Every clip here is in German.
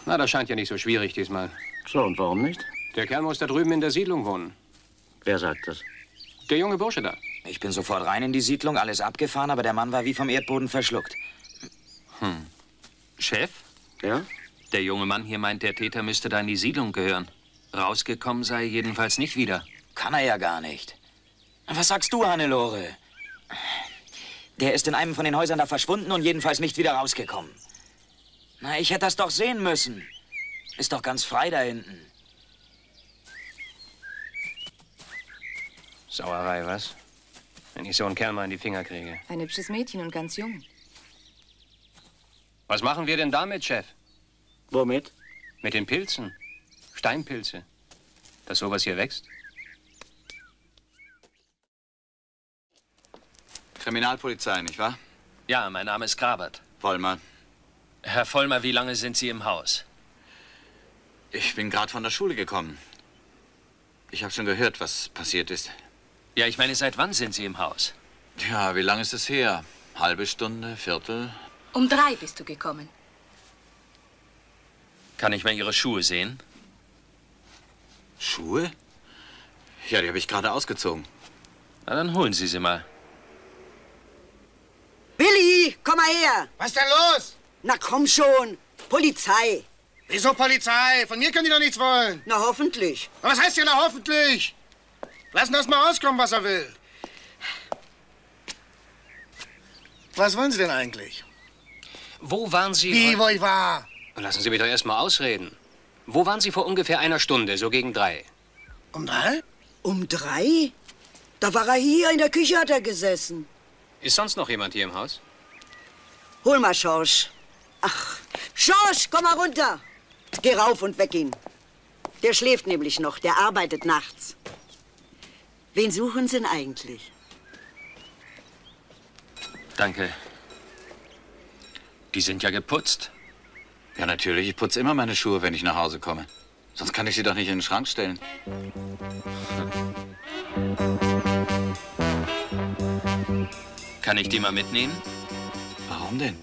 Na, das scheint ja nicht so schwierig diesmal. So, und warum nicht? Der Kerl muss da drüben in der Siedlung wohnen. Wer sagt das? Der junge Bursche da. Ich bin sofort rein in die Siedlung, alles abgefahren, aber der Mann war wie vom Erdboden verschluckt. Chef? Ja? Der junge Mann hier meint, der Täter müsste da in die Siedlung gehören. Rausgekommen sei jedenfalls nicht wieder. Kann er ja gar nicht. Was sagst du, Hannelore? Der ist in einem von den Häusern da verschwunden und jedenfalls nicht wieder rausgekommen. Na, ich hätte das doch sehen müssen. Ist doch ganz frei da hinten. Sauerei, was? Wenn ich so einen Kerl mal in die Finger kriege. Ein hübsches Mädchen und ganz jung. Was machen wir denn damit, Chef? Womit? Mit den Pilzen. Steinpilze. Dass sowas hier wächst? Kriminalpolizei, nicht wahr? Ja, mein Name ist Grabert. Vollmer. Herr Vollmer, wie lange sind Sie im Haus? Ich bin gerade von der Schule gekommen. Ich habe schon gehört, was passiert ist. Ja, ich meine, seit wann sind Sie im Haus? Ja, wie lange ist es her? Halbe Stunde, Viertel? Um 3 bist du gekommen. Kann ich mal Ihre Schuhe sehen? Schuhe? Ja, die habe ich gerade ausgezogen. Na, dann holen Sie sie mal. Willi, komm mal her. Was ist denn los? Na komm schon. Polizei. Wieso Polizei? Von mir können die doch nichts wollen. Na hoffentlich. Aber was heißt hier na hoffentlich? Lassen das mal rauskommen, was er will. Was wollen Sie denn eigentlich? Wo waren Sie? Wie, wo ich war? Lassen Sie mich doch erst mal ausreden. Wo waren Sie vor ungefähr einer Stunde, so gegen 3? Um 3? Um 3? Da war er hier, in der Küche hat er gesessen. Ist sonst noch jemand hier im Haus? Hol mal Schorsch. Ach, Schorsch, komm mal runter. Geh rauf und weck ihn. Der schläft nämlich noch, der arbeitet nachts. Wen suchen Sie denn eigentlich? Danke. Die sind ja geputzt. Ja, natürlich. Ich putze immer meine Schuhe, wenn ich nach Hause komme. Sonst kann ich sie doch nicht in den Schrank stellen. Kann ich die mal mitnehmen? Warum denn?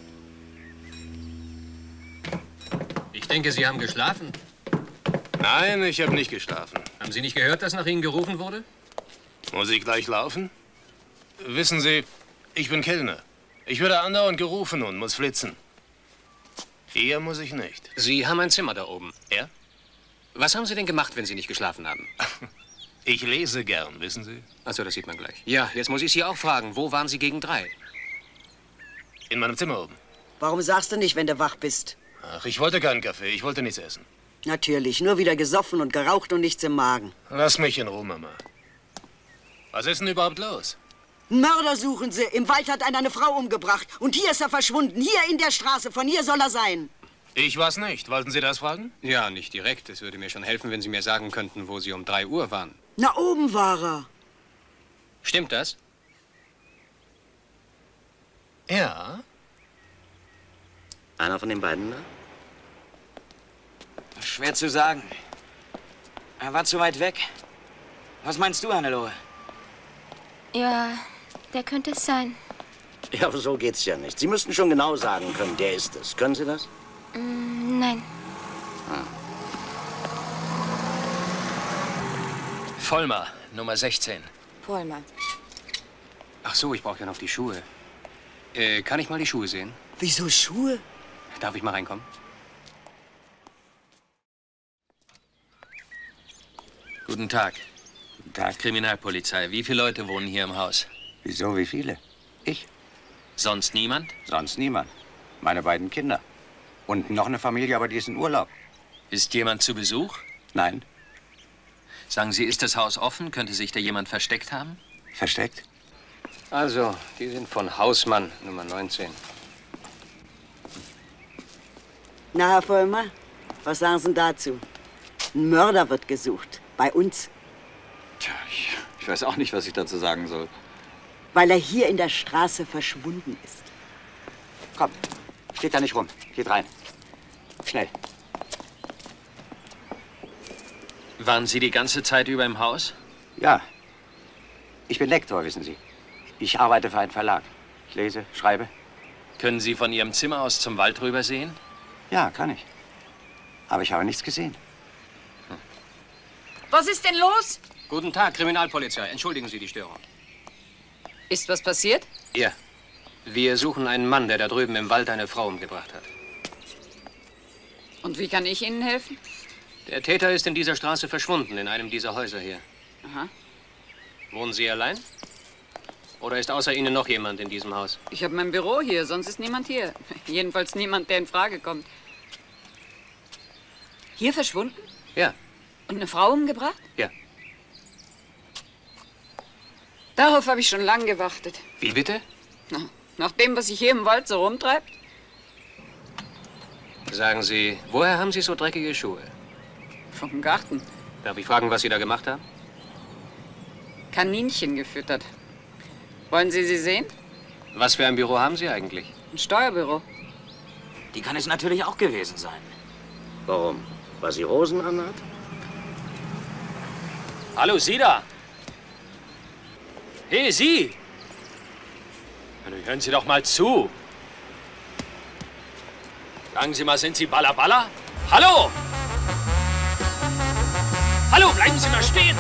Ich denke, Sie haben geschlafen. Nein, ich habe nicht geschlafen. Haben Sie nicht gehört, dass nach Ihnen gerufen wurde? Muss ich gleich laufen? Wissen Sie, ich bin Kellner. Ich werde andauernd gerufen und muss flitzen. Hier muss ich nicht. Sie haben ein Zimmer da oben. Ja? Was haben Sie denn gemacht, wenn Sie nicht geschlafen haben? Ich lese gern, wissen Sie? Achso, das sieht man gleich. Ja, jetzt muss ich Sie auch fragen, wo waren Sie gegen 3? In meinem Zimmer oben. Warum sagst du nicht, wenn du wach bist? Ach, ich wollte keinen Kaffee, ich wollte nichts essen. Natürlich, nur wieder gesoffen und geraucht und nichts im Magen. Lass mich in Ruhe, Mama. Was ist denn überhaupt los? Einen Mörder suchen sie. Im Wald hat einer eine Frau umgebracht. Und hier ist er verschwunden. Hier in der Straße. Von hier soll er sein. Ich war's nicht. Wollten Sie das fragen? Ja, nicht direkt. Es würde mir schon helfen, wenn Sie mir sagen könnten, wo Sie um 3 Uhr waren. Na, oben war er. Stimmt das? Ja. Einer von den beiden, ne? Schwer zu sagen. Er war zu weit weg. Was meinst du, Hannelore? Ja, der könnte es sein. Ja, aber so geht's ja nicht. Sie müssten schon genau sagen können, der ist es. Können Sie das? Nein. Vollmer, Nummer 16. Vollmer. Ach so, ich brauche ja noch die Schuhe. Kann ich mal die Schuhe sehen? Wieso Schuhe? Darf ich mal reinkommen? Guten Tag. Guten Tag. Kriminalpolizei. Wie viele Leute wohnen hier im Haus? Wieso, wie viele? Ich. Sonst niemand? Sonst niemand. Meine beiden Kinder. Und noch eine Familie, aber die ist in Urlaub. Ist jemand zu Besuch? Nein. Sagen Sie, ist das Haus offen? Könnte sich da jemand versteckt haben? Versteckt? Also, die sind von Hausmann, Nummer 19. Na, Herr Vollmer, was sagen Sie denn dazu? Ein Mörder wird gesucht. Bei uns. Tja, ich weiß auch nicht, was ich dazu sagen soll. Weil er hier in der Straße verschwunden ist. Komm, steht da nicht rum. Geht rein. Schnell. Waren Sie die ganze Zeit über im Haus? Ja. Ich bin Lektor, wissen Sie. Ich arbeite für einen Verlag. Ich lese, schreibe. Können Sie von Ihrem Zimmer aus zum Wald rüber sehen? Ja, kann ich. Aber ich habe nichts gesehen. Was ist denn los? Guten Tag, Kriminalpolizei. Entschuldigen Sie die Störung. Ist was passiert? Ja. Wir suchen einen Mann, der da drüben im Wald eine Frau umgebracht hat. Und wie kann ich Ihnen helfen? Der Täter ist in dieser Straße verschwunden, in einem dieser Häuser hier. Aha. Wohnen Sie allein? Oder ist außer Ihnen noch jemand in diesem Haus? Ich habe mein Büro hier, sonst ist niemand hier. Jedenfalls niemand, der in Frage kommt. Hier verschwunden? Ja. Und eine Frau umgebracht? Ja. Darauf habe ich schon lange gewartet. Wie bitte? Na, nach dem, was sich hier im Wald so rumtreibt? Sagen Sie, woher haben Sie so dreckige Schuhe? Vom Garten. Darf ich fragen, was Sie da gemacht haben? Kaninchen gefüttert. Wollen Sie sie sehen? Was für ein Büro haben Sie eigentlich? Ein Steuerbüro. Die kann es natürlich auch gewesen sein. Warum? Weil sie Rosen anhat? Hallo, Sie da! Hey, Sie! Na, hören Sie doch mal zu. Sagen Sie mal, sind Sie Balla? Hallo! Hallo, bleiben Sie mal stehen!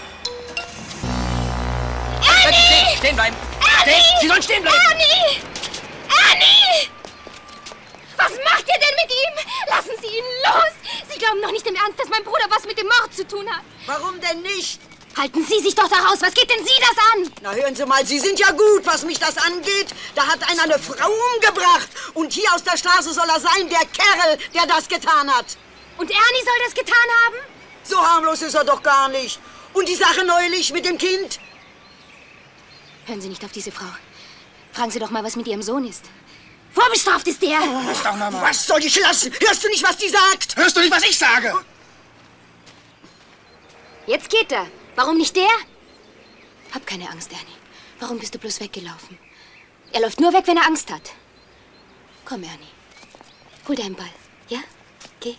Ernie! Stehen bleiben! Ernie! Sie sollen stehen bleiben! Ernie! Ernie! Was macht ihr denn mit ihm? Lassen Sie ihn los! Sie glauben doch nicht im Ernst, dass mein Bruder was mit dem Mord zu tun hat. Warum denn nicht? Halten Sie sich doch da raus. Was geht denn Sie das an? Na, hören Sie mal, Sie sind ja gut, was mich das angeht. Da hat einer eine Frau umgebracht. Und hier aus der Straße soll er sein, der Kerl, der das getan hat. Und Ernie soll das getan haben? So harmlos ist er doch gar nicht. Und die Sache neulich mit dem Kind? Hören Sie nicht auf diese Frau. Fragen Sie doch mal, was mit Ihrem Sohn ist. Vorbestraft ist der. Was soll ich lassen? Hörst du nicht, was die sagt? Hörst du nicht, was ich sage? Jetzt geht er. Warum nicht der? Hab keine Angst, Ernie. Warum bist du bloß weggelaufen? Er läuft nur weg, wenn er Angst hat. Komm, Ernie. Hol deinen Ball. Ja? Geh.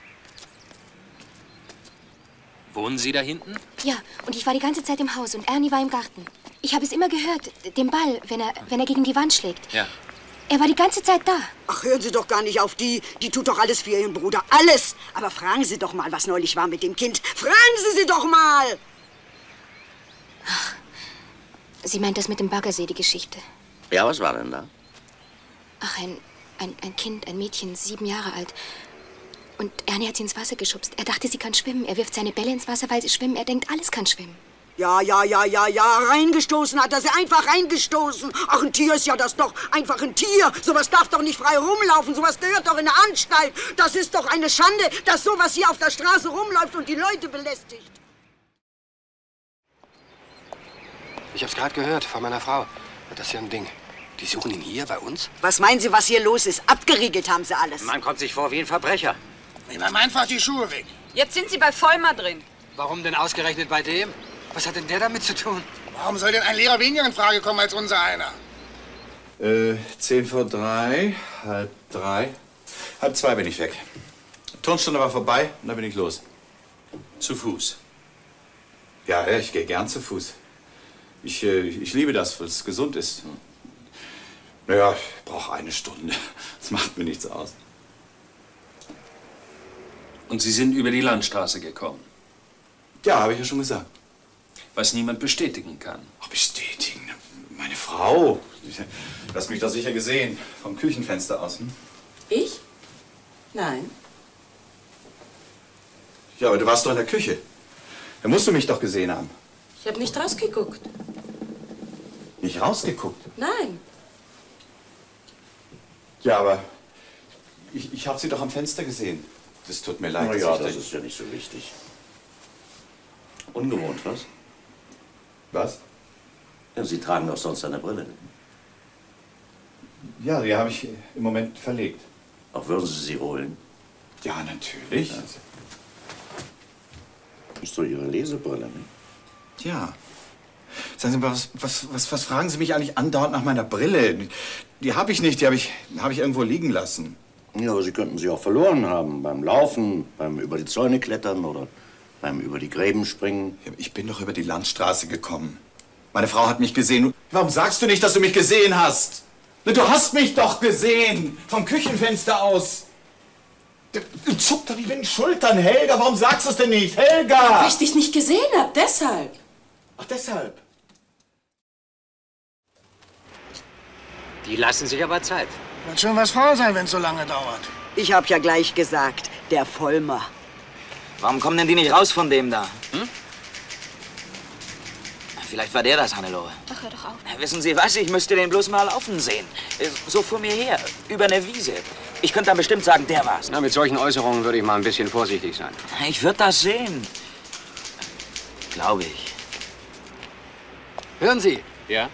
Wohnen Sie da hinten? Ja, und ich war die ganze Zeit im Haus und Ernie war im Garten. Ich habe es immer gehört, den Ball, wenn er gegen die Wand schlägt. Ja. Er war die ganze Zeit da. Ach, hören Sie doch gar nicht auf die. Die tut doch alles für Ihren Bruder. Alles. Aber fragen Sie doch mal, was neulich war mit dem Kind. Fragen Sie doch mal. Ach, sie meint das mit dem Baggersee, die Geschichte. Ja, was war denn da? Ach, ein Kind, ein Mädchen, 7 Jahre alt. Und Ernie hat sie ins Wasser geschubst. Er dachte, sie kann schwimmen. Er wirft seine Bälle ins Wasser, weil sie schwimmen. Er denkt, alles kann schwimmen. Ja. Reingestoßen hat er sie. Einfach reingestoßen. Ach, ein Tier ist ja das doch. Einfach ein Tier. Sowas darf doch nicht frei rumlaufen. Sowas gehört doch in eine Anstalt. Das ist doch eine Schande, dass sowas hier auf der Straße rumläuft und die Leute belästigt. Ich hab's gerade gehört von meiner Frau. Das ist ja ein Ding. Die suchen ihn hier bei uns? Was meinen Sie, was hier los ist? Abgeriegelt haben sie alles. Man kommt sich vor wie ein Verbrecher. Nehmen wir einfach die Schuhe weg. Jetzt sind Sie bei Vollmer drin. Warum denn ausgerechnet bei dem? Was hat denn der damit zu tun? Warum soll denn ein Lehrer weniger in Frage kommen als unser einer? 10 vor 3, halb 3. Halb 2 bin ich weg. Turnstunde war vorbei und dann bin ich los. Zu Fuß. Ja, ich gehe gern zu Fuß. Ich liebe das, weil es gesund ist. Naja, ich brauche eine Stunde. Das macht mir nichts aus. Und Sie sind über die Landstraße gekommen? Ja, habe ich ja schon gesagt. Was niemand bestätigen kann. Ach, bestätigen? Meine Frau. Du hast mich doch sicher gesehen. Vom Küchenfenster aus. Hm? Ich? Nein. Ja, aber du warst doch in der Küche. Da musst du mich doch gesehen haben. Ich habe nicht rausgeguckt. Nicht rausgeguckt? Nein. Ja, aber ich habe sie doch am Fenster gesehen. Das tut mir leid. Na ja, das ist ja nicht so wichtig. Ungewohnt, was? Was? Ja, Sie tragen doch sonst eine Brille. Ja, die habe ich im Moment verlegt. Auch würden Sie sie holen? Ja, natürlich. Ja. Ist doch Ihre Lesebrille, ne? Ja. Sagen Sie mal, was fragen Sie mich eigentlich andauernd nach meiner Brille? Die habe ich nicht, die habe ich irgendwo liegen lassen. Ja, aber Sie könnten sie auch verloren haben. Beim Laufen, beim über die Zäune klettern oder beim über die Gräben springen. Ja, ich bin doch über die Landstraße gekommen. Meine Frau hat mich gesehen. Warum sagst du nicht, dass du mich gesehen hast? Du hast mich doch gesehen! Vom Küchenfenster aus! Zuckt doch nicht mit den Schultern. Helga, warum sagst du es denn nicht? Helga! Weil ich dich nicht gesehen habe, deshalb. Ach, deshalb. Die lassen sich aber Zeit. Wird schon was vor sein, wenn es so lange dauert. Ich hab ja gleich gesagt, der Vollmer. Warum kommen denn die nicht raus von dem da? Hm? Vielleicht war der das, Hannelore. Ach, hör doch auf. Wissen Sie was? Ich müsste den bloß mal laufen sehen. So vor mir her, über eine Wiese. Ich könnte dann bestimmt sagen, der war's. Na, mit solchen Äußerungen würde ich mal ein bisschen vorsichtig sein. Ich würde das sehen. Glaube ich. Hören Sie, Ja?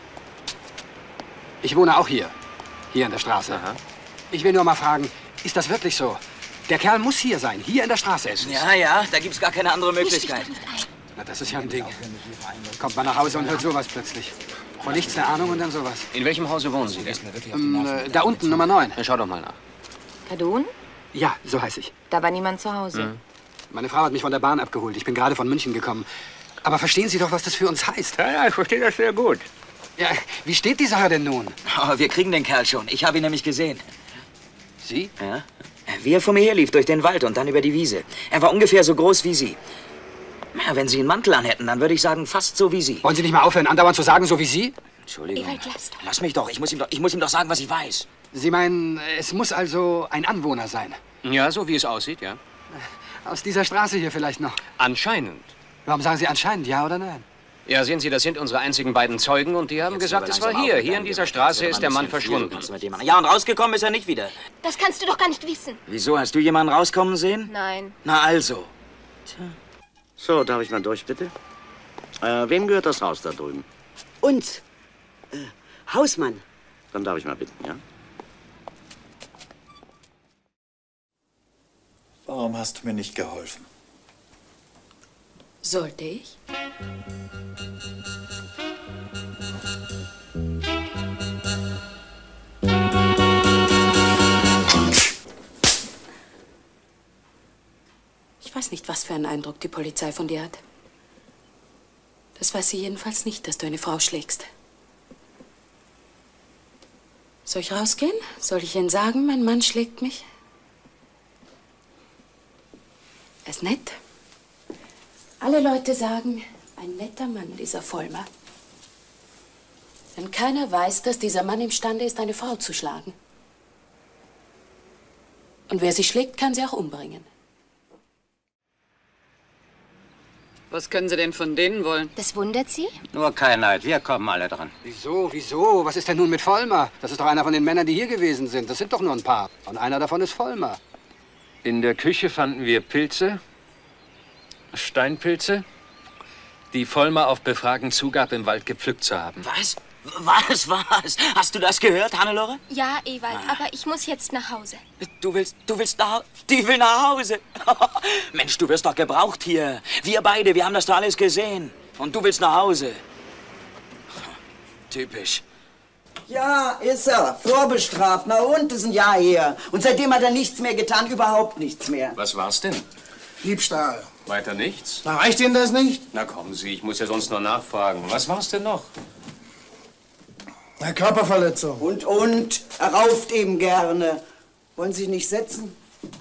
ich wohne auch hier. Hier in der Straße. Aha. Ich will nur mal fragen, ist das wirklich so? Der Kerl muss hier sein. Hier in der Straße ist es. Ja, ja, da gibt's gar keine andere Möglichkeit. Na, das ist ja ein Ding. Kommt man nach Hause und hört sowas plötzlich. Von nichts eine Ahnung und dann sowas. In welchem Hause wohnen Sie denn? Da unten, Nummer 9. Schau doch mal nach. Kadun? Ja, so heiße ich. Da war niemand zu Hause. Meine Frau hat mich von der Bahn abgeholt. Ich bin gerade von München gekommen. Aber verstehen Sie doch, was das für uns heißt? Ja, ich verstehe das sehr gut. Ja, wie steht die Sache denn nun? Oh, wir kriegen den Kerl schon. Ich habe ihn nämlich gesehen. Sie? Ja. Wie er vor mir herlief durch den Wald und dann über die Wiese. Er war ungefähr so groß wie Sie. Ja, wenn Sie einen Mantel anhätten, dann würde ich sagen, fast so wie Sie. Wollen Sie nicht mal aufhören, andauernd zu sagen, so wie Sie? Entschuldigung. Ewald, lass doch. Lass mich doch. Ich muss ihm doch sagen, was ich weiß. Sie meinen, es muss also ein Anwohner sein? Ja, so wie es aussieht, ja. Aus dieser Straße hier vielleicht noch? Anscheinend. Warum sagen Sie anscheinend, ja oder nein? Ja, sehen Sie, das sind unsere einzigen beiden Zeugen und die haben gesagt, es war hier. Hier in dieser Straße ist der Mann verschwunden. Ja, und rausgekommen ist er nicht wieder. Das kannst du doch gar nicht wissen. Wieso? Hast du jemanden rauskommen sehen? Nein. Na also. So, darf ich mal durch, bitte? Wem gehört das Haus da drüben? Uns. Hausmann. Dann darf ich mal bitten, ja? Warum hast du mir nicht geholfen? Sollte ich? Ich weiß nicht, was für einen Eindruck die Polizei von dir hat. Das weiß sie jedenfalls nicht, dass du eine Frau schlägst. Soll ich rausgehen? Soll ich Ihnen sagen, mein Mann schlägt mich? Er ist nett. Alle Leute sagen, ein netter Mann, dieser Vollmer. Denn keiner weiß, dass dieser Mann imstande ist, eine Frau zu schlagen. Und wer sie schlägt, kann sie auch umbringen. Was können Sie denn von denen wollen? Das wundert Sie? Nur kein Neid, wir kommen alle dran. Wieso? Was ist denn nun mit Vollmer? Das ist doch einer von den Männern, die hier gewesen sind. Das sind doch nur ein paar. Und einer davon ist Vollmer. In der Küche fanden wir Pilze, Steinpilze, die Vollmer auf Befragen zugab, im Wald gepflückt zu haben. Was? Was? Hast du das gehört, Hannelore? Ja, Ewald, aber ich muss jetzt nach Hause. Die will nach Hause. Mensch, du wirst doch gebraucht hier. Wir beide, wir haben das doch alles gesehen. Und du willst nach Hause. Typisch. Ja, ist er. Vorbestraft. Na und, ist ein Jahr her. Und seitdem hat er nichts mehr getan, überhaupt nichts mehr. Was war's denn? Diebstahl. Weiter nichts? Na, reicht Ihnen das nicht? Na kommen Sie, ich muss ja sonst nur nachfragen. Was war's denn noch? Eine Körperverletzung. Und, er rauft eben gerne. Wollen Sie nicht setzen?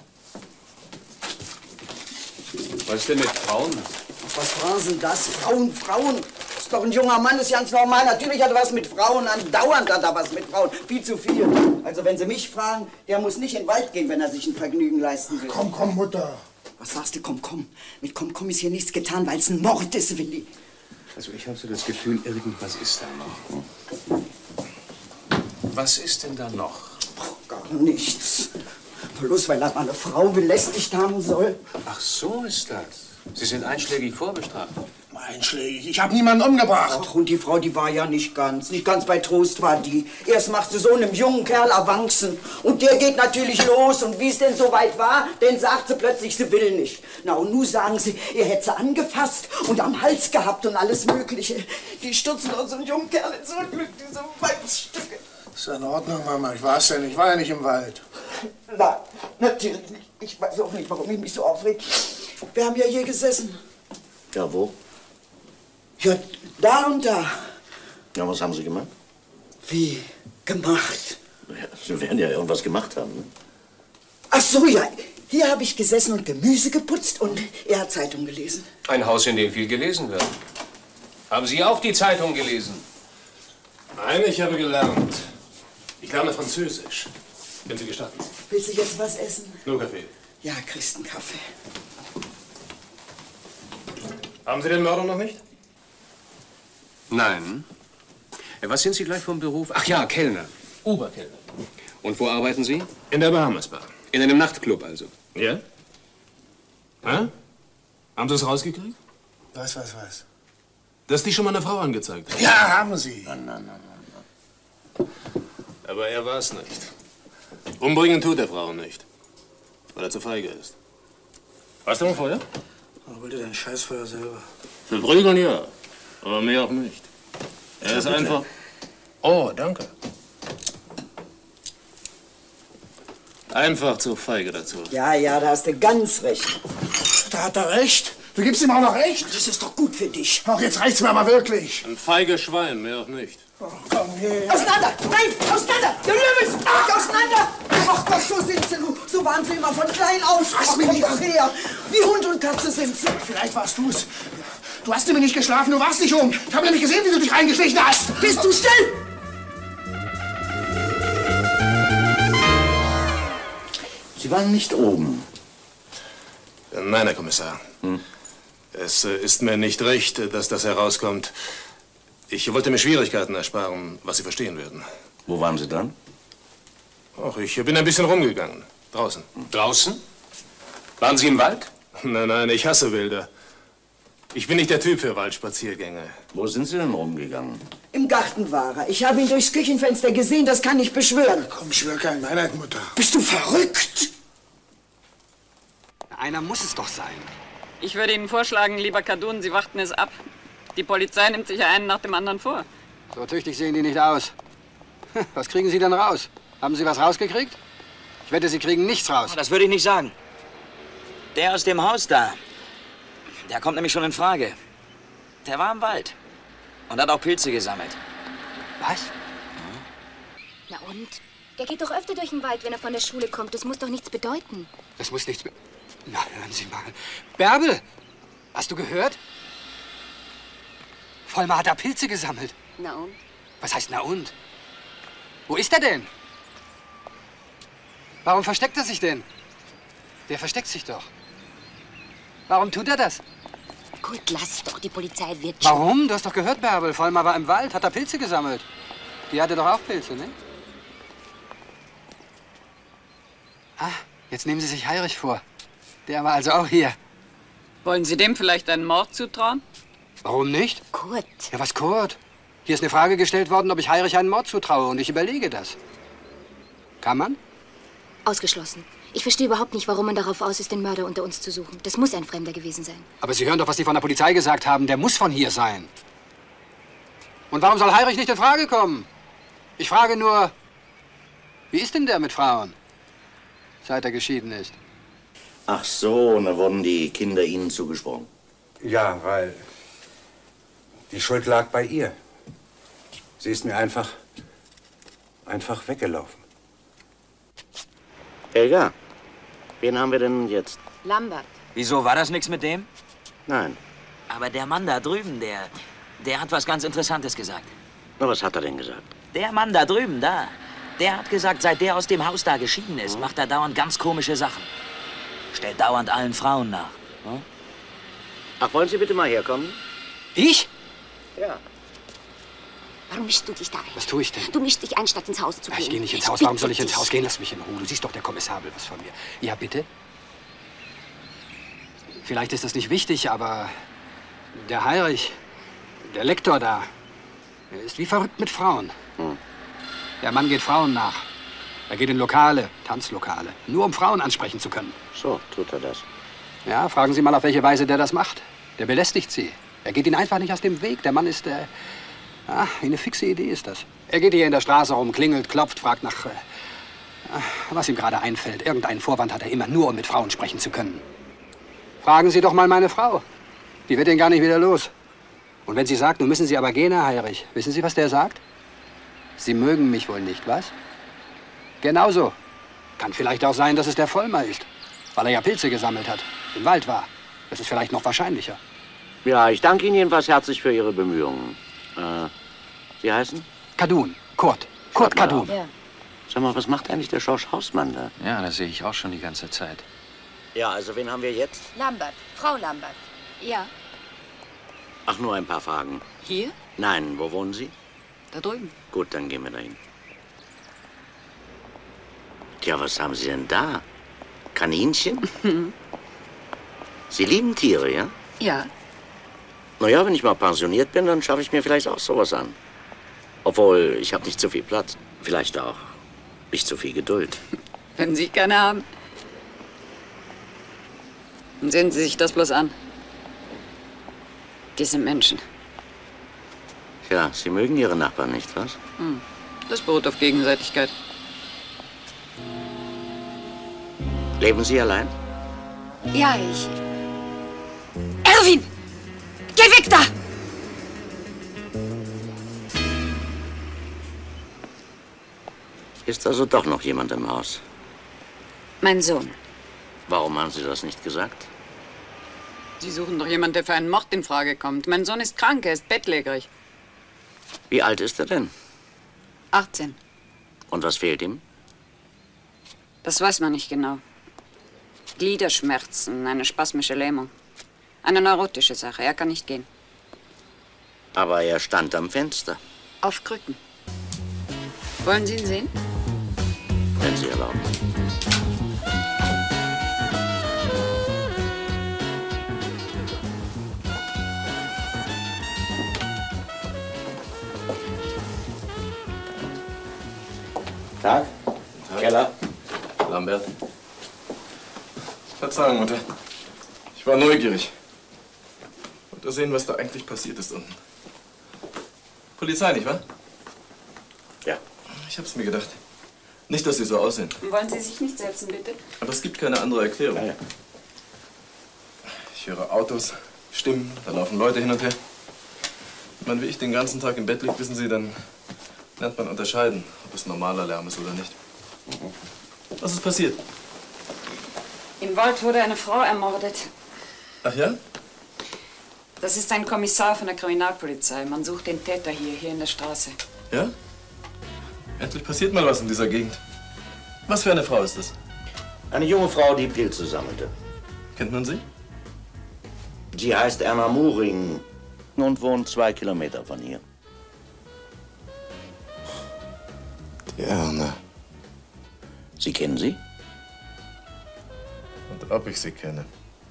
Was ist denn mit Frauen? Was war denn das? Frauen. Ist doch ein junger Mann, ist ganz normal. Natürlich hat er was mit Frauen. Andauernd hat er was mit Frauen. Viel zu viel. Also wenn Sie mich fragen, der muss nicht in den Wald gehen, wenn er sich ein Vergnügen leisten will. Komm, Mutter. Was sagst du, komm? Mit komm ist hier nichts getan, weil es ein Mord ist, Willi. Also ich habe so das Gefühl, irgendwas ist da noch. Was ist denn da noch? Gar nichts. Bloß weil er eine Frau belästigt haben soll. Ach, so ist das. Sie sind einschlägig vorbestraft. Einschlägig. Ich habe niemanden umgebracht. Ach, und die Frau, die war ja nicht ganz bei Trost war die. Erst macht sie so einem jungen Kerl Avancen. Und der geht natürlich los. Und wie es denn so weit war, dann sagt sie plötzlich, sie will nicht. Na, und nun sagen sie, er hätte sie angefasst und am Hals gehabt und alles Mögliche. Die stürzen aus so einem jungen Kerl in so ein Glück, diese Weibsstücke. Ist in Ordnung, Mama. Ich war's ja nicht. Ich war ja nicht im Wald. Nein, natürlich nicht. Ich weiß auch nicht, warum ich mich so aufreg. Wir haben ja hier gesessen. Ja, wo? Ja, da und da. Ja, was haben Sie gemacht? Wie? Gemacht? Ja, Sie werden ja irgendwas gemacht haben, ne? Ach so, ja. Hier habe ich gesessen und Gemüse geputzt und er hat Zeitung gelesen. Ein Haus, in dem viel gelesen wird. Haben Sie auch die Zeitung gelesen? Nein, ich habe gelernt. Ich lerne Französisch. Wenn Sie gestatten. Willst du jetzt was essen? Nur Kaffee. Ja, kriegst einen Kaffee. Haben Sie den Mörder noch nicht? Nein. Was sind Sie gleich vom Beruf? Ach ja, Kellner. Oberkellner. Und wo arbeiten Sie? In der Bahamas-Bar. In einem Nachtclub also. Ja? Hä? Haben Sie es rausgekriegt? Was? Dass die schon mal eine Frau angezeigt hat? Ja, haben Sie. Nein. Aber er war es nicht. Umbringen tut er Frauen nicht. Weil er zu feige ist. Hast du ein Feuer? Er wollte dein Scheißfeuer selber. Verprügeln ja. Aber mehr auch nicht. Er ist einfach... Oh, danke. Einfach zu feige dazu. Ja, da hast du ganz recht. Da hat er recht. Du gibst ihm auch noch recht. Das ist doch gut für dich. Ach, jetzt reicht's mir aber wirklich. Ein feiges Schwein, mehr auch nicht. Oh, komm her. Auseinander! Nein, auseinander! Du Löwens! Auseinander! Ach Gott, so sind sie. So waren sie immer von klein auf. Ach, komm doch her. Wie Hund und Katze sind sie. Vielleicht warst du's. Du hast nämlich nicht geschlafen, du warst nicht um. Ich habe nämlich gesehen, wie du dich reingeschlichen hast. Bist du still? Sie waren nicht oben. Nein, Herr Kommissar. Es ist mir nicht recht, dass das herauskommt. Ich wollte mir Schwierigkeiten ersparen, was Sie verstehen werden. Wo waren Sie dann? Ach, ich bin ein bisschen rumgegangen. Draußen. Draußen? Waren Sie im Wald? Nein, ich hasse Wilder. Ich bin nicht der Typ für Waldspaziergänge. Wo sind Sie denn rumgegangen? Im Garten war er. Ich habe ihn durchs Küchenfenster gesehen, das kann ich beschwören. Komm, schwör kein Meinheit, Mutter. Bist du verrückt? Einer muss es doch sein. Ich würde Ihnen vorschlagen, lieber Kadun, Sie warten es ab. Die Polizei nimmt sich ja einen nach dem anderen vor. So tüchtig sehen die nicht aus. Was kriegen Sie denn raus? Haben Sie was rausgekriegt? Ich wette, Sie kriegen nichts raus. Das würde ich nicht sagen. Der aus dem Haus da, der kommt nämlich schon in Frage. Der war im Wald und hat auch Pilze gesammelt. Was? Na und? Der geht doch öfter durch den Wald, wenn er von der Schule kommt. Das muss doch nichts bedeuten. Das muss nichts... Na, hören Sie mal. Bärbel, hast du gehört? Vollmar hat da Pilze gesammelt. Na und? Was heißt na und? Wo ist er denn? Warum versteckt er sich denn? Der versteckt sich doch. Warum tut er das? Gut, lass doch. Die Polizei wird schon... Warum? Du hast doch gehört, Bärbel. Vollmar war im Wald, hat da Pilze gesammelt. Die hatte doch auch Pilze, ne? Ah, jetzt nehmen Sie sich Heinrich vor. Der war also auch hier. Wollen Sie dem vielleicht einen Mord zutrauen? Warum nicht? Kurt. Ja, was Kurt? Hier ist eine Frage gestellt worden, ob ich Heinrich einen Mord zutraue, und ich überlege das. Kann man? Ausgeschlossen. Ich verstehe überhaupt nicht, warum man darauf aus ist, den Mörder unter uns zu suchen. Das muss ein Fremder gewesen sein. Aber Sie hören doch, was die von der Polizei gesagt haben. Der muss von hier sein. Und warum soll Heinrich nicht in Frage kommen? Ich frage nur, wie ist denn der mit Frauen, seit er geschieden ist? Ach so, und da wurden die Kinder Ihnen zugesprochen. Ja, weil die Schuld lag bei ihr. Sie ist mir einfach weggelaufen. Helga, wen haben wir denn jetzt? Lambert. Wieso, war das nichts mit dem? Nein. Aber der Mann da drüben, der hat was ganz Interessantes gesagt. Na, was hat er denn gesagt? Der Mann da drüben, der hat gesagt, seit der aus dem Haus da geschieden ist, macht er dauernd ganz komische Sachen. Stellt dauernd allen Frauen nach. Hm? Ach, wollen Sie bitte mal herkommen? Ich? Ja. Warum mischst du dich da ein? Was tue ich denn? Du mischst dich ein, statt ins Haus zu gehen. Ich gehe nicht ins Haus. Warum soll ich ins Haus gehen? Lass mich in Ruhe. Du siehst doch, der Kommissar will was von mir. Ja, bitte? Vielleicht ist das nicht wichtig, aber der Heinrich, der Lektor da, er ist wie verrückt mit Frauen. Der Mann geht Frauen nach. Er geht in Lokale, Tanzlokale, nur um Frauen ansprechen zu können. So tut er das. Ja, fragen Sie mal, auf welche Weise der das macht. Der belästigt sie. Er geht ihnen einfach nicht aus dem Weg. Der Mann ist, wie eine fixe Idee ist das. Er geht hier in der Straße rum, klingelt, klopft, fragt nach, was ihm gerade einfällt. Irgendeinen Vorwand hat er immer, nur um mit Frauen sprechen zu können. Fragen Sie doch mal meine Frau. Die wird ihn gar nicht wieder los. Und wenn sie sagt, nun müssen Sie aber gehen, Herr Heinrich, wissen Sie, was der sagt? Sie mögen mich wohl nicht, was? Genauso. Kann vielleicht auch sein, dass es der Vollmer ist, weil er ja Pilze gesammelt hat, im Wald war. Das ist vielleicht noch wahrscheinlicher. Ja, ich danke Ihnen jedenfalls herzlich für Ihre Bemühungen. Sie heißen? Kadun, Kurt Kadun. Ja. Sag mal, was macht eigentlich der Schorsch Hausmann da? Ja, das sehe ich auch schon die ganze Zeit. Ja, also wen haben wir jetzt? Lambert, Frau Lambert. Ja. Ach, nur ein paar Fragen. Hier? Nein, wo wohnen Sie? Da drüben. Gut, dann gehen wir dahin. Tja, was haben Sie denn da? Kaninchen? Sie lieben Tiere, ja? Ja. Na ja, wenn ich mal pensioniert bin, dann schaffe ich mir vielleicht auch sowas an. Obwohl, ich habe nicht zu viel Platz. Vielleicht auch nicht zu viel Geduld. Wenn Sie keine haben. Dann sehen Sie sich das bloß an. Diese Menschen. Ja, Sie mögen Ihre Nachbarn nicht, was? Das beruht auf Gegenseitigkeit. Leben Sie allein? Ja, ich. Erwin! Geh weg da! Ist also doch noch jemand im Haus? Mein Sohn. Warum haben Sie das nicht gesagt? Sie suchen doch jemanden, der für einen Mord in Frage kommt. Mein Sohn ist krank, er ist bettlägerig. Wie alt ist er denn? 18. Und was fehlt ihm? Das weiß man nicht genau. Gliederschmerzen, eine spasmische Lähmung. Eine neurotische Sache, er kann nicht gehen. Aber er stand am Fenster, Auf Krücken. Wollen Sie ihn sehen? wenn Sie erlauben. Tag. Keller. Lambert. Verzeihung, Mutter. Ich war neugierig. Wollte sehen, was da eigentlich passiert ist unten. Polizei, nicht wahr? Ja. Ich hab's mir gedacht. Nicht, dass Sie so aussehen. Wollen Sie sich nicht setzen, bitte? Aber es gibt keine andere Erklärung. Ja. Ich höre Autos, Stimmen, da laufen Leute hin und her. Wenn man wie ich den ganzen Tag im Bett liegt, wissen Sie, dann lernt man unterscheiden, ob es normaler Lärm ist oder nicht. Was ist passiert? Im Wald wurde eine Frau ermordet. Ach ja? Das ist ein Kommissar von der Kriminalpolizei. Man sucht den Täter hier in der Straße. Ja? Endlich passiert mal was in dieser Gegend. Was für eine Frau ist das? Eine junge Frau, die Pilze sammelte. Kennt man sie? Sie heißt Erna Muring und wohnt 2 Kilometer von hier. Die Erna. Sie kennen sie? Und ob ich sie kenne.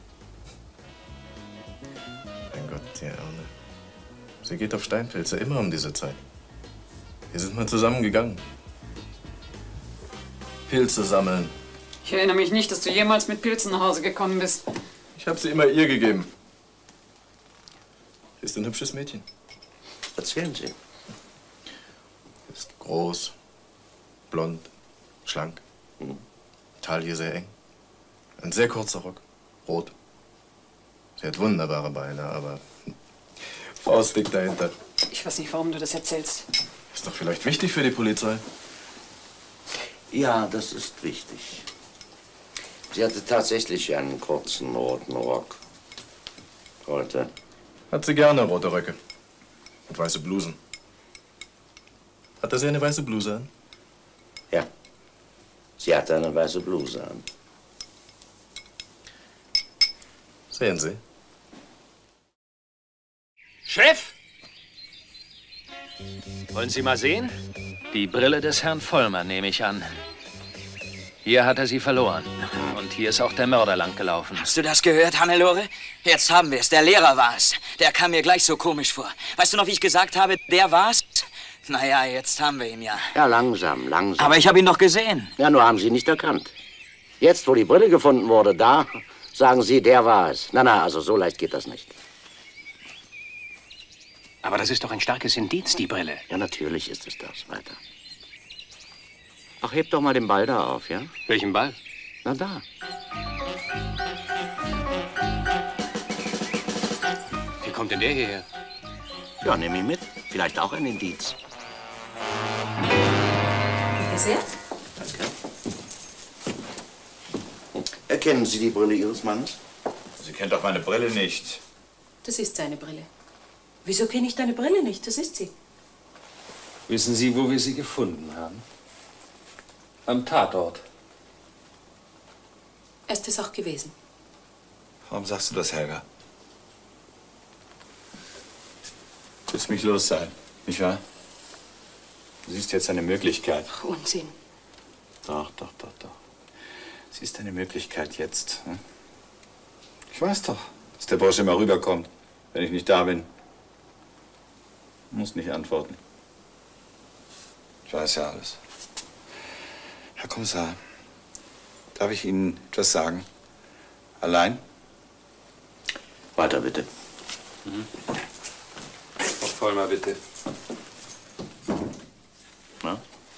Mein Gott, die Erna. Sie geht auf Steinpilze, immer um diese Zeit. Wir sind mal zusammen gegangen. Pilze sammeln. Ich erinnere mich nicht, dass du jemals mit Pilzen nach Hause gekommen bist. Ich habe sie immer ihr gegeben. Sie ist ein hübsches Mädchen. Erzählen Sie. Ist groß, blond, schlank. Taille sehr eng. Ein sehr kurzer Rock, rot. Sie hat wunderbare Beine, aber faustdick dahinter. Ich weiß nicht, warum du das erzählst. Ist doch vielleicht wichtig für die Polizei. Ja, das ist wichtig. Sie hatte tatsächlich einen kurzen roten Rock. Heute. Hat sie gerne rote Röcke. Und weiße Blusen. Hatte sie eine weiße Bluse an? Ja. Sie hatte eine weiße Bluse an. Sehen Sie. Chef! Wollen Sie mal sehen? Die Brille des Herrn Vollmer, nehme ich an. Hier hat er sie verloren. Und hier ist auch der Mörder langgelaufen. Hast du das gehört, Hannelore? Jetzt haben wir es. Der Lehrer war es. Der kam mir gleich so komisch vor. Weißt du noch, wie ich gesagt habe, der war's? Naja, jetzt haben wir ihn ja. Ja, langsam, langsam. Aber ich habe ihn noch gesehen. Ja, nur haben Sie ihn nicht erkannt. Jetzt, wo die Brille gefunden wurde, da sagen Sie, der war es. Na, also so leicht geht das nicht. Aber das ist doch ein starkes Indiz, die Brille. Ja, natürlich ist es das. Weiter. Ach, heb doch mal den Ball da auf, ja? Welchen Ball? Na, da. Wie kommt denn der hierher? Ja, nimm ihn mit. Vielleicht auch ein Indiz. Sehr? Danke. Erkennen Sie die Brille Ihres Mannes? Sie kennt doch meine Brille nicht. Das ist seine Brille. Wieso kenne ich deine Brille nicht? Das ist sie. Wissen Sie, wo wir sie gefunden haben? Am Tatort. Er ist es auch gewesen. Warum sagst du das, Helga? Du willst mich los sein, nicht wahr? Du siehst jetzt eine Möglichkeit. Ach, Unsinn. Doch. Siehst eine Möglichkeit jetzt. Hm? Ich weiß doch, dass der Bursche immer rüberkommt, wenn ich nicht da bin. Muss nicht antworten. Ich weiß ja alles. Herr Kommissar, darf ich Ihnen etwas sagen? Allein? Weiter, bitte. Frau Vollmer, bitte. Na?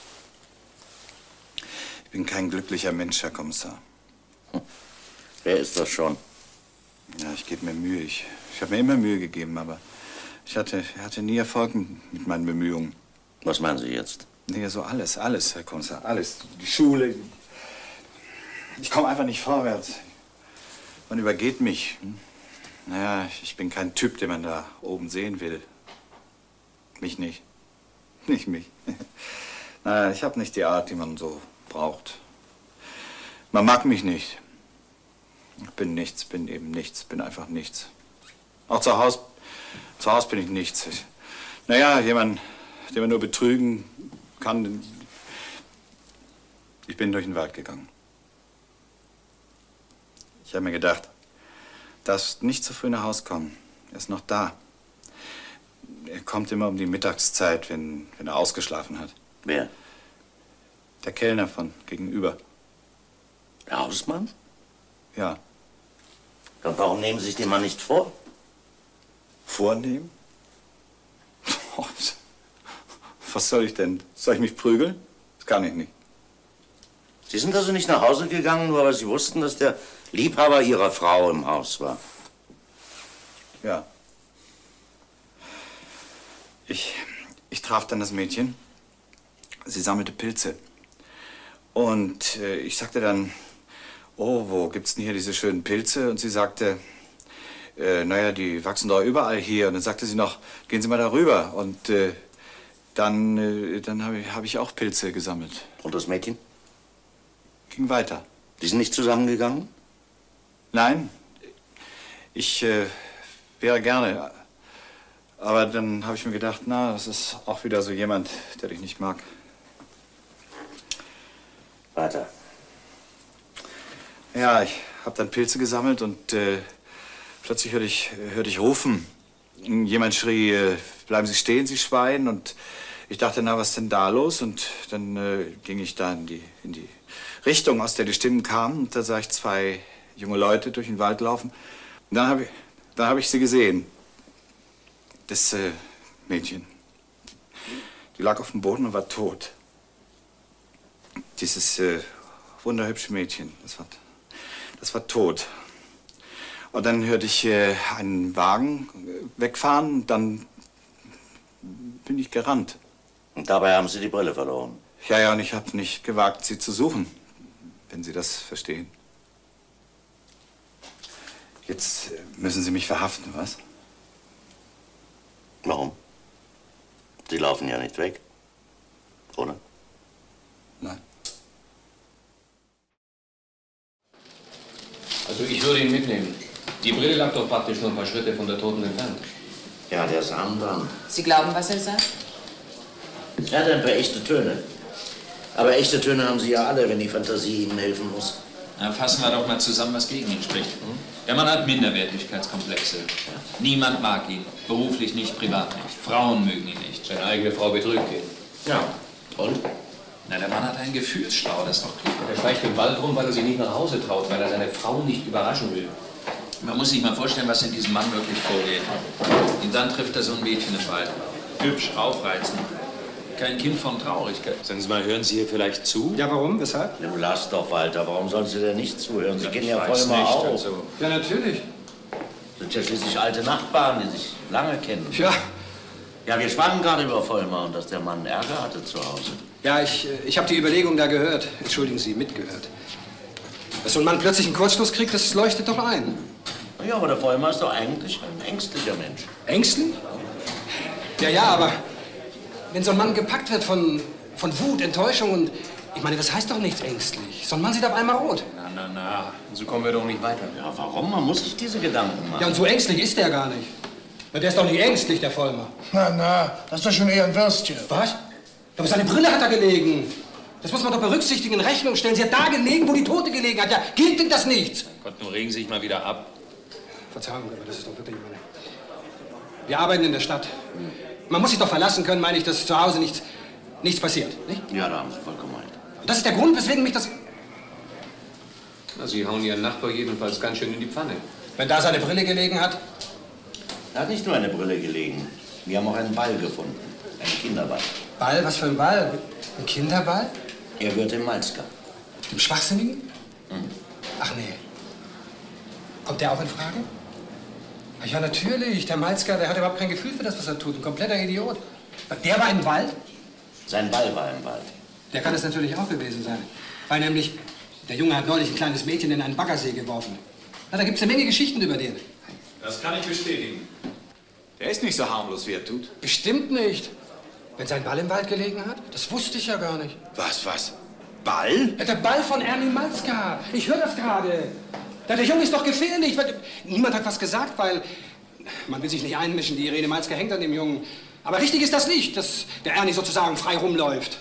Ich bin kein glücklicher Mensch, Herr Kommissar. Wer ist das schon? Ja, ich gebe mir Mühe. Ich habe mir immer Mühe gegeben, aber ich hatte nie Erfolg mit meinen Bemühungen. Was meinen Sie jetzt? Nee, so alles, Herr Kommissar, alles. Die Schule. Ich komme einfach nicht vorwärts. Man übergeht mich. Naja, ich bin kein Typ, den man da oben sehen will. Mich nicht. Nicht mich. Naja, ich habe nicht die Art, die man so braucht. Man mag mich nicht. Ich bin nichts, bin eben nichts, bin einfach nichts. Auch zu Hause bin ich nichts. Naja, jemand, den man nur betrügen kann. Ich bin durch den Wald gegangen. Ich habe mir gedacht, darfst nicht zu früh nach Hause kommen. Er ist noch da. Er kommt immer um die Mittagszeit, wenn er ausgeschlafen hat. Wer? Der Kellner von gegenüber. Der Hausmann? Ja. Und warum nehmen Sie sich den Mann nicht vor? Vornehmen? Was soll ich denn? Soll ich mich prügeln? Das kann ich nicht. Sie sind also nicht nach Hause gegangen, nur weil Sie wussten, dass der Liebhaber Ihrer Frau im Haus war? Ja. Ich traf dann das Mädchen. Sie sammelte Pilze. Und ich sagte dann, oh, wo gibt's denn hier diese schönen Pilze? Und sie sagte, naja, die wachsen doch überall hier. Und dann sagte sie noch, gehen Sie mal da rüber. Und dann hab ich auch Pilze gesammelt. Und das Mädchen? Ging weiter. Die sind nicht zusammengegangen? Nein. Ich wäre gerne. Aber dann habe ich mir gedacht, na, das ist auch wieder so jemand, der dich nicht mag. Weiter. Ja, ich habe dann Pilze gesammelt und plötzlich hörte ich rufen. Jemand schrie, bleiben Sie stehen, Sie Schwein. Und ich dachte, na, was ist denn da los? Und dann ging ich da in die Richtung, aus der die Stimmen kamen. Und da sah ich zwei junge Leute durch den Wald laufen. Und dann hab ich sie gesehen. Das Mädchen. Die lag auf dem Boden und war tot. Dieses wunderhübsche Mädchen, das war tot. Und dann hörte ich einen Wagen wegfahren, dann bin ich gerannt. Und dabei haben Sie die Brille verloren? Ja, und ich habe nicht gewagt, sie zu suchen, wenn Sie das verstehen. Jetzt müssen Sie mich verhaften, was? Warum? Sie laufen ja nicht weg, oder? Nein. Also ich würde ihn mitnehmen. Die Brille lag doch praktisch nur ein paar Schritte von der Toten entfernt. Ja, der Sandmann. Sie glauben, was er sagt? Er hat ein paar echte Töne. Aber echte Töne haben Sie ja alle, wenn die Fantasie Ihnen helfen muss. Na, fassen wir doch mal zusammen, was gegen ihn spricht. Der Mann hat Minderwertigkeitskomplexe. Niemand mag ihn. Beruflich nicht, privat nicht. Frauen mögen ihn nicht. Seine eigene Frau betrügt ihn. Ja. Und? Na, der Mann hat einen Gefühlsstau, das ist doch klar. Er schleicht im Wald rum, weil er sich nicht nach Hause traut, weil er seine Frau nicht überraschen will. Man muss sich mal vorstellen, was in diesem Mann wirklich vorgeht. Und dann trifft er so ein Mädchen im Wald. Hübsch, aufreizend. Kein Kind von Traurigkeit. Sagen Sie mal, hören Sie hier vielleicht zu? Ja, warum? Weshalb? Ja, lass doch, Walter. Warum sollen Sie denn nicht zuhören? Sie kennen ja weiß Vollmer nicht, auch. also. Ja, natürlich. Sind ja schließlich alte Nachbarn, die sich lange kennen. Ja. Ja, wir sprachen gerade über Vollmer und dass der Mann Ärger hatte zu Hause. Ja, ich habe die Überlegung da gehört. Entschuldigen Sie, mitgehört. Dass so ein Mann plötzlich einen Kurzschluss kriegt, das leuchtet doch ein. Ja, aber der Vollmer ist doch eigentlich ein ängstlicher Mensch. Ängstlich? Ja, aber wenn so ein Mann gepackt wird von Wut, Enttäuschung und... Ich meine, das heißt doch nichts ängstlich. So ein Mann sieht auf einmal rot. Na, so kommen wir doch nicht weiter. Ja, warum? Man muss sich diese Gedanken machen. Ja, und so ängstlich ist der gar nicht. Der ist doch nicht ängstlich, der Vollmer. Na, das ist doch schon eher ein Würstchen. Was? Aber seine Brille hat da gelegen. Das muss man doch berücksichtigen, in Rechnung stellen. Sie hat da gelegen, wo die Tote gelegen hat. Ja, geht denn das nicht? Gott, nun regen Sie sich mal wieder ab. Verzeihung, aber das ist doch wirklich meine... Wir arbeiten in der Stadt. Man muss sich doch verlassen können, meine ich, dass zu Hause nichts passiert, nicht? Ja, da haben Sie vollkommen recht. Und das ist der Grund, weswegen mich das... Na, Sie hauen Ihren Nachbar jedenfalls ganz schön in die Pfanne. Wenn da seine Brille gelegen hat? Er hat nicht nur eine Brille gelegen. Wir haben auch einen Ball gefunden. Einen Kinderball. Ball? Was für ein Ball? Ein Kinderball? Er gehört dem Malzka. Dem Schwachsinnigen? Mhm. Ach nee. Kommt der auch in Frage? Ach ja, natürlich. Der Malzka, der hat überhaupt kein Gefühl für das, was er tut. Ein kompletter Idiot. Der war im Wald? Sein Ball war im Wald. Der kann es natürlich auch gewesen sein. Weil nämlich, der Junge hat neulich ein kleines Mädchen in einen Baggersee geworfen. Na, da gibt's eine Menge Geschichten über den. Das kann ich bestätigen. Der ist nicht so harmlos, wie er tut. Bestimmt nicht. Wenn sein Ball im Wald gelegen hat? Das wusste ich ja gar nicht. Was? Ball? Ja, der Ball von Erwin Malzka. Ich höre das gerade. Der Junge ist doch gefährlich. Niemand hat was gesagt, weil... Man will sich nicht einmischen. Die Irene Malzka hängt an dem Jungen. Aber richtig ist das nicht, dass der Ernie sozusagen frei rumläuft.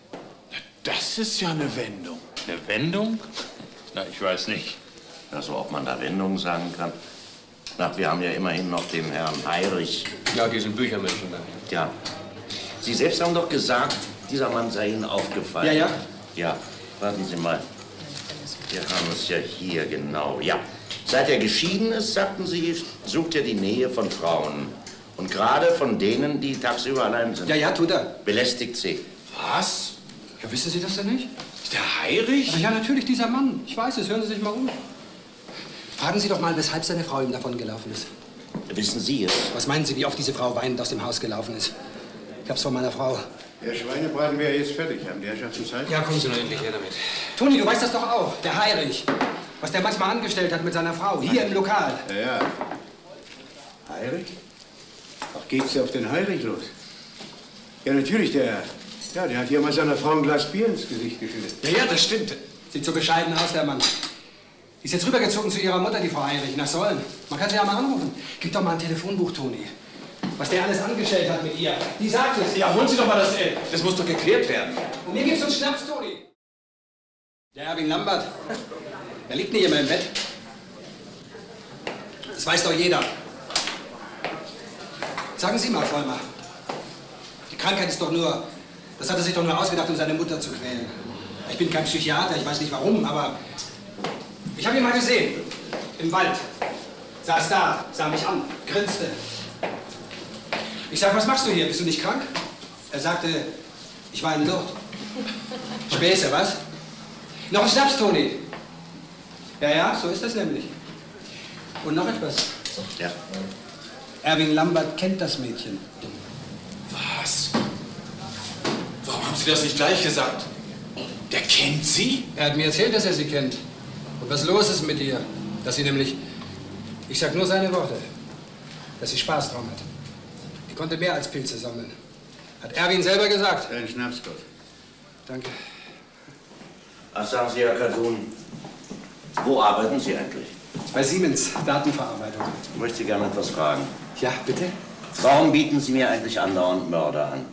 Das ist ja eine Wendung. Eine Wendung? Na, ich weiß nicht. Also, ob man da Wendung sagen kann. Na, wir haben ja immerhin noch den Herrn Heirich. Ja, diesen Büchermenschen dann. Ja. Sie selbst haben doch gesagt, dieser Mann sei Ihnen aufgefallen. Ja, ja. Ja, warten Sie mal. Wir haben es ja hier, genau. Ja. Seit er geschieden ist, sagten Sie, sucht er die Nähe von Frauen. Und gerade von denen, die tagsüber allein sind. Ja, tut er. Belästigt sie. Was? Ja, wissen Sie das denn nicht? Ist der Heirich? Ja, natürlich, dieser Mann. Ich weiß es, hören Sie sich mal um. Fragen Sie doch mal, weshalb seine Frau ihm davongelaufen ist. Wissen Sie es? Was meinen Sie, wie oft diese Frau weinend aus dem Haus gelaufen ist? Ich hab's von meiner Frau. Der Schweinebraten wäre jetzt fertig. Haben die Herrschaften Zeit? Ja, kommen Sie nur endlich her damit. Toni, du weißt das doch auch. Der Heirich. Was der manchmal angestellt hat mit seiner Frau. Hier im Lokal. Ja. Heirich? Ach, geht's auf den Heirich los? Ja, natürlich, der hat hier mal seiner Frau ein Glas Bier ins Gesicht geschüttet. Ja, das stimmt. Sieht so bescheiden aus, der Mann. Die ist jetzt rübergezogen zu ihrer Mutter, die Frau Heirich, nach Sollen. Man kann sie ja mal anrufen. Gib doch mal ein Telefonbuch, Toni. Was der alles angestellt hat mit ihr. Die sagt es. Ja, holen Sie doch mal das... Das muss doch geklärt werden. Und mir gibt's uns Schnaps, Toni. Der Erwin Lambert. Der liegt nicht immer im Bett. Das weiß doch jeder. Sagen Sie mal, Vollmer. Die Krankheit ist doch nur... Das hat er sich doch nur ausgedacht, um seine Mutter zu quälen. Ich bin kein Psychiater, ich weiß nicht warum, aber... Ich habe ihn mal gesehen. Im Wald. Saß da, sah mich an, grinste. Ich sag, was machst du hier? Bist du nicht krank? Er sagte, ich war in Not. Späße, was? Noch ein Schnaps, Toni. Ja, so ist das nämlich. Und noch etwas. Ja. Erwin Lambert kennt das Mädchen. Was? Warum haben Sie das nicht gleich gesagt? Der kennt Sie? Er hat mir erzählt, dass er sie kennt. Und was los ist mit ihr. Dass sie nämlich, ich sag nur seine Worte, dass sie Spaß dran hat. Die konnte mehr als Pilze sammeln. Hat Erwin selber gesagt. Ein Schnaps, Gott. Danke. Ach, sagen Sie, Herr Kadun, wo arbeiten Sie eigentlich? Bei Siemens, Datenverarbeitung. Ich möchte Sie gerne etwas fragen. Ja, bitte? Warum bieten Sie mir eigentlich andauernd Mörder an?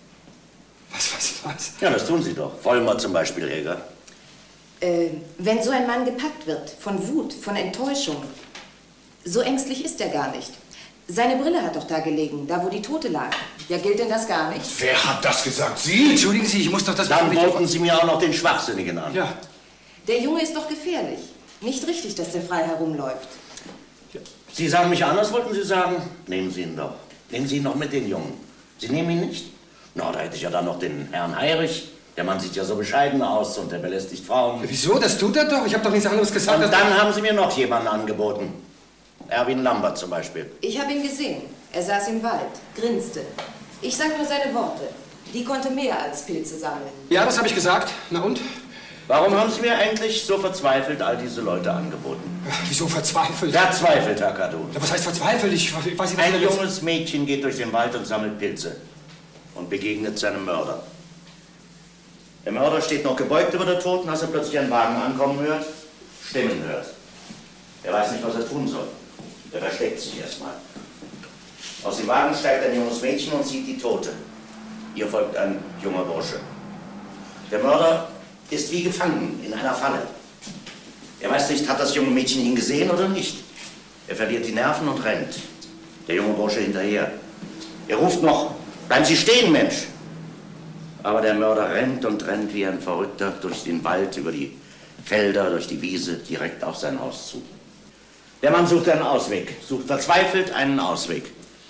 Was? Ja, das tun Sie doch. Vollmer zum Beispiel, Jäger. Wenn so ein Mann gepackt wird, von Wut, von Enttäuschung, so ängstlich ist er gar nicht. Seine Brille hat doch da gelegen, da wo die Tote lag. Ja, gilt denn das gar nicht? Wer hat das gesagt? Sie? Entschuldigen Sie, ich muss doch das... Dann boten Sie mir auch noch den Schwachsinnigen an. Ja. Der Junge ist doch gefährlich. Nicht richtig, dass der frei herumläuft. Sie sagen mich an, das wollten Sie sagen? Nehmen Sie ihn doch. Nehmen Sie ihn noch mit, den Jungen. Sie nehmen ihn nicht? Na, da hätte ich ja dann noch den Herrn Heirich. Der Mann sieht ja so bescheiden aus und der belästigt Frauen. Wieso? Das tut er doch. Ich habe doch nichts anderes gesagt. Und dann haben Sie mir noch jemanden angeboten. Erwin Lambert zum Beispiel. Ich habe ihn gesehen. Er saß im Wald, grinste. Ich sag nur seine Worte. Die konnte mehr als Pilze sammeln. Ja, das habe ich gesagt. Na und? Warum haben Sie mir eigentlich so verzweifelt all diese Leute angeboten? Wieso verzweifelt? Verzweifelt, Herr Kadun. Ja, was heißt verzweifelt? Ich weiß nicht, Ein junges Mädchen geht durch den Wald und sammelt Pilze und begegnet seinem Mörder. Der Mörder steht noch gebeugt über der Toten, als er plötzlich einen Wagen ankommen hört, Stimmen hört. Er weiß nicht, was er tun soll. Er versteckt sich erstmal. Aus dem Wagen steigt ein junges Mädchen und sieht die Tote. Ihr folgt ein junger Bursche. Der Mörder ist wie gefangen in einer Falle. Er weiß nicht, hat das junge Mädchen ihn gesehen oder nicht. Er verliert die Nerven und rennt. Der junge Bursche hinterher. Er ruft noch, bleiben Sie stehen, Mensch! Aber der Mörder rennt und rennt wie ein Verrückter durch den Wald, über die Felder, durch die Wiese, direkt auf sein Haus zu. Der Mann sucht einen Ausweg, sucht verzweifelt einen Ausweg.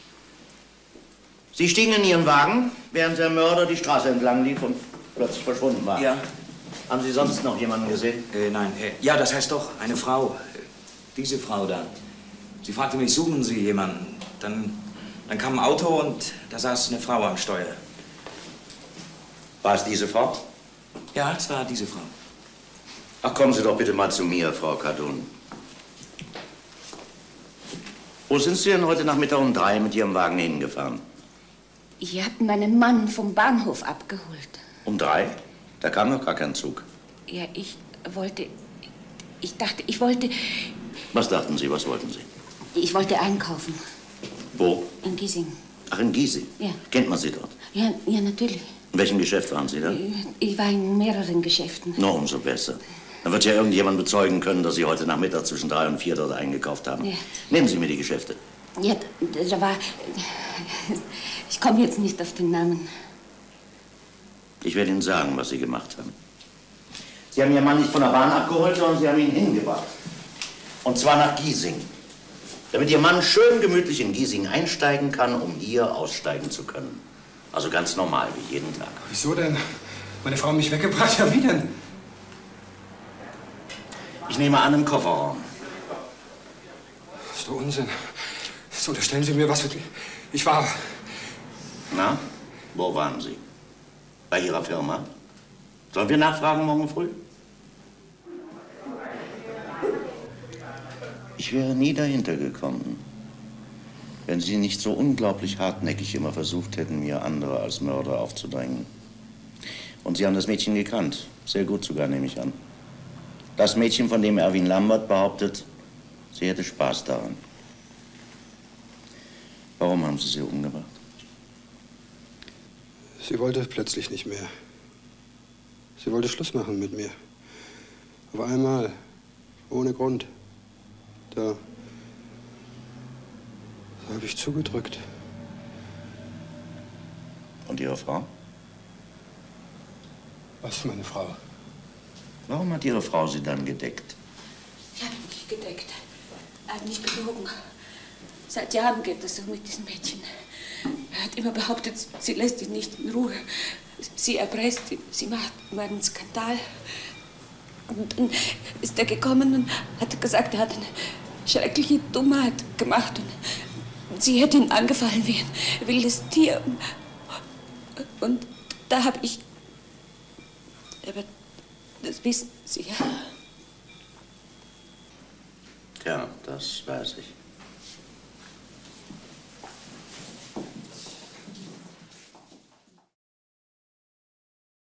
Sie stiegen in Ihren Wagen, während der Mörder die Straße entlang lief und plötzlich verschwunden war. Ja. Haben Sie sonst noch jemanden gesehen? Nein. Ja, das heißt doch, eine Frau. Diese Frau da. Sie fragte mich, suchen Sie jemanden? Dann kam ein Auto und da saß eine Frau am Steuer. War es diese Frau? Ja, es war diese Frau. Ach, kommen Sie doch bitte mal zu mir, Frau Kadun. Wo sind Sie denn heute Nachmittag um 3 mit Ihrem Wagen hingefahren? Ich habe meinen Mann vom Bahnhof abgeholt. Um 3? Da kam noch gar kein Zug. Ja, ich wollte... Was dachten Sie, was wollten Sie? Ich wollte einkaufen. Wo? In Giesing. Ach, in Giesing? Ja. Kennt man Sie dort? Ja, natürlich. In welchem Geschäft waren Sie da? Ich war in mehreren Geschäften. Na, umso besser. Dann wird ja irgendjemand bezeugen können, dass Sie heute Nachmittag zwischen 3 und 4 dort eingekauft haben. Ja. Nehmen Sie mir die Geschäfte. Ja, da war... Ich komme jetzt nicht auf den Namen. Ich werde Ihnen sagen, was Sie gemacht haben. Sie haben Ihren Mann nicht von der Bahn abgeholt, sondern Sie haben ihn hingebracht. Und zwar nach Giesing. Damit Ihr Mann schön gemütlich in Giesing einsteigen kann, um hier aussteigen zu können. Also ganz normal, wie jeden Tag. Wieso denn? Meine Frau hat mich weggebracht. Ja, wie denn? Ich nehme an, im Kofferraum. Das ist doch Unsinn. So, unterstellen Sie mir was. Ich war... Na, wo waren Sie? Bei Ihrer Firma? Sollen wir nachfragen morgen früh? Ich wäre nie dahinter gekommen, wenn Sie nicht so unglaublich hartnäckig immer versucht hätten, mir andere als Mörder aufzudrängen. Und Sie haben das Mädchen gekannt. Sehr gut sogar, nehme ich an. Das Mädchen, von dem Erwin Lambert behauptet, sie hätte Spaß daran. Warum haben Sie sie umgebracht? Sie wollte plötzlich nicht mehr. Sie wollte Schluss machen mit mir. Auf einmal, ohne Grund. Da habe ich zugedrückt. Und Ihre Frau? Was, meine Frau? Warum hat Ihre Frau Sie dann gedeckt? Ich habe ihn nicht gedeckt. Er hat mich belogen. Seit Jahren geht es so mit diesem Mädchen. Er hat immer behauptet, sie lässt ihn nicht in Ruhe. Sie erpresst, sie macht immer einen Skandal. Und dann ist er gekommen und hat gesagt, er hat eine schreckliche Dummheit gemacht. Und sie hätte ihn angefallen wie ein wildes Tier. Und da habe ich... Aber das wissen Sie ja. Ja, das weiß ich.